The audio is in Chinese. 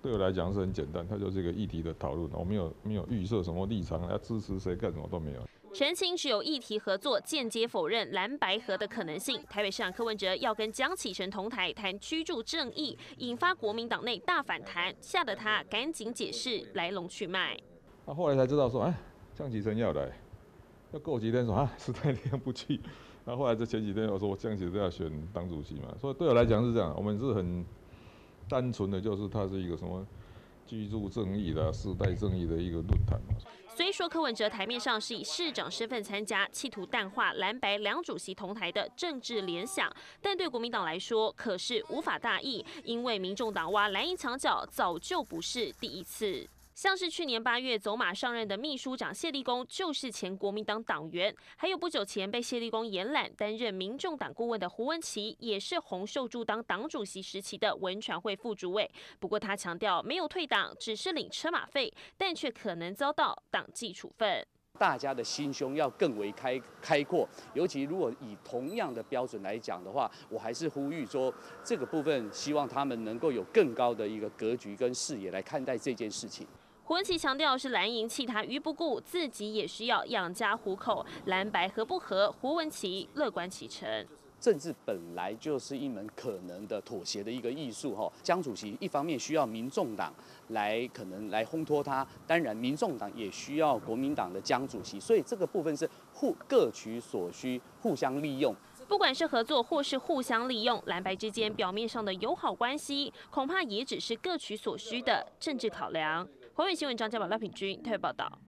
对我来讲是很简单，它就是一个议题的讨论，我没有预设什么立场，要支持谁干什么都没有。 澄清只有议题合作，间接否认蓝白合的可能性。台北市长柯文哲要跟江启臣同台谈居住正义，引发国民党内大反弹，吓得他赶紧解释来龙去脉。 后来才知道说，江启臣要来，要过几天说时代力量不去。然后后来这前几天我说江启臣要选党主席嘛，所以对我来讲是这样，我们是很单纯的，就是它是一个什么居住正义的、世代正义的一个论坛嘛。 虽说柯文哲台面上是以市长身份参加，企图淡化蓝白两主席同台的政治联想，但对国民党来说可是无法大意，因为民众党挖蓝营墙角早就不是第一次。像是去年8月走马上任的秘书长谢立功，就是前国民党党员；还有不久前被谢立功延揽担任民众党顾问的胡文琦，也是洪秀柱当党主席时期的文传会副主委。不过他强调没有退党，只是领车马费，但却可能遭到党纪处分。 大家的心胸要更为开阔，尤其如果以同样的标准来讲的话，我还是呼吁说，这个部分希望他们能够有更高的一个格局跟视野来看待这件事情。 胡文琦强调是蓝营弃他于不顾，自己也需要养家糊口，蓝白合不合，胡文琦乐观其成。 政治本来就是一门可能的妥协的一个艺术哈。江主席一方面需要民众党可能来烘托他，当然民众党也需要国民党的江主席，所以这个部分是各取所需，互相利用。 不管是合作或是互相利用，蓝白之间表面上的友好关系，恐怕也只是各取所需的政治考量。华语新闻张家宝、赖品君特别报道。